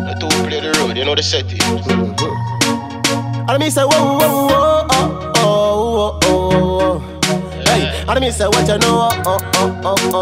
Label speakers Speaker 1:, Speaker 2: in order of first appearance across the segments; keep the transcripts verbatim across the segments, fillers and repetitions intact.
Speaker 1: The two play the road, you know the setting.
Speaker 2: And me say, whoa, whoa, whoa, oh, oh, oh, oh. Hey, and me say, what you know, oh, oh, oh,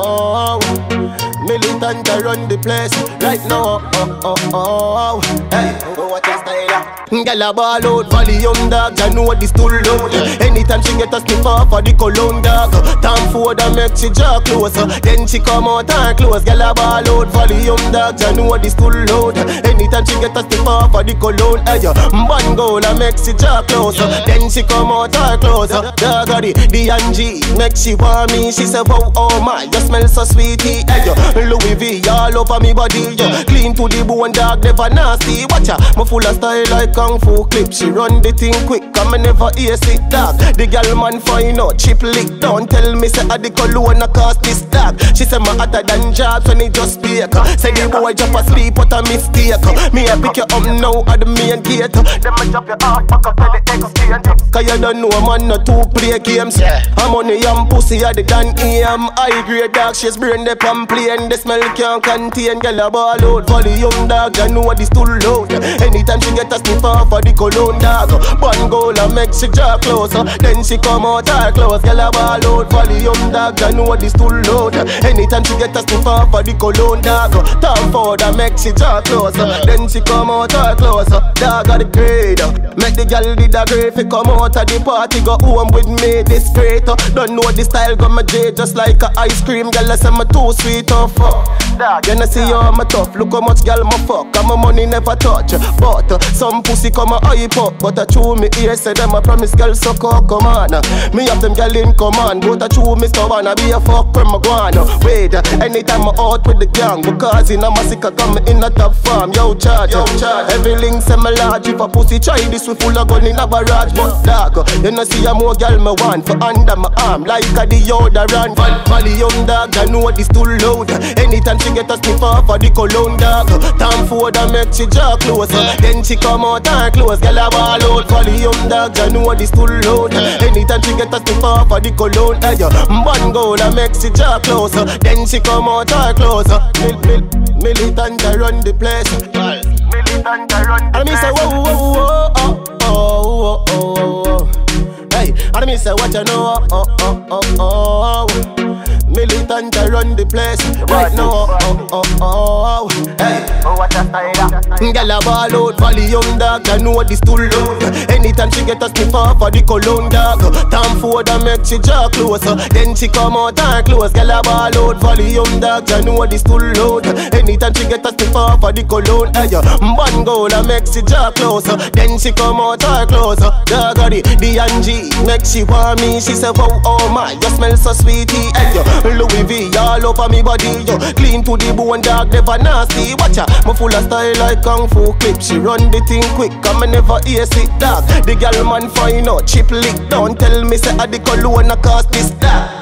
Speaker 2: oh. Militant, I run the place right now, oh, oh, oh, oh. Hey, oh, what your style? Girl a ball out, volume dog, I know this too loud. Anytime she get a sniff off for the cologne dog, time for the make she jaw close. Then she come out and close. Girl a ball out, volume dog, I know this too loud. Anytime she get a sniff off for the cologne, hey, man go and make she jaw close. Then she come out and close. Dog a the D and G, make she want me. She say, wow, oh my, you smell so sweetie. Hey, Louis V all over me body, clean to the bone dog, never nasty. Watch her, me full of style like kung fu clip. She run the thing quick, come me never hear it dog. The girl man find out, chip lick. Don't tell me say a the cologne a cost this dog. She say my hotter than jobs when it just speak. Say the boy drop asleep, what a mistake. Me a pick you up now at the main gate. Then me drop you off, back up to the exchange. Cause you don't know man not to play games. I'm money and pussy at the dan am. High grade dog, she's brain the complain. The smell can't contain. Girl a ball out, volume dog, I know this too loud. Anytime she get a sniff off for the cologne dog, one goal and make she draw closer. Then she come out her close. Girl a ball out, volume dog, I know this too loud. Anytime she get a sniff off for the cologne dog, time for the make she draw closer. Then she come out her closer. Dog a the grade, make the girl did a grade. Fi come out of the party, go home with me this great. Don't know the style, got my J just like a ice cream. Girl I say me too sweet oh fuck. Dog, you know see how I'm tough. Look how much girl my fuck, and my money never touch. But uh, some pussy come a hype up, but I chew me ear say them a promise girl suck up, come on. Me have them girl in command, but I chew me stubborn and be a fuck when my guana. Wait, uh, anytime I out with the gang, because in a massacre come in a top farm. Yo charge, yo charge. Every link say me large. If a pussy try this we full of gun in a barrage. But dog, uh, you know see a more girl me want for under my arm like a deodorant. Volume dog, I know this too loud. Anytime she get a sniff off of the cologne dog, time for the make she jaw close. Then she come out and close. Girl a ball out, volume dog, I know this too loud. Anytime she get a sniff off of the cologne, hey, one goal and make she jaw close. Then she come out and close. Mil mil militant I run the place. Militant I run the place. And me say whoa whoa whoa oh oh oh oh oh. Hey, and me say what you know oh oh oh oh oh. Militant I run the place right now, oh, oh, oh, oh. Hey, oh, what a style. Girl a ball out, volume dog, I know this too loud. Anytime she get a sniff off of the cologne dog, time for the make she jaw closer. Then she come out and close. Girl a ball out, volume dog, I know this too loud. Anytime she get a sniff off of the cologne, hey, one goal and make she jaw closer. Then she come out and closer. Dog a the D and G, make she want me. She say, wow, oh my, you smell so sweetie, hey, Louis V all over me body, yo, clean to the bone dog, never nasty. Watch her, me full of style like kung fu clip. She run the thing quick, and me never hear it dog. The girl man find out, chip lick. Don't tell me say a the cologne a cost this dog.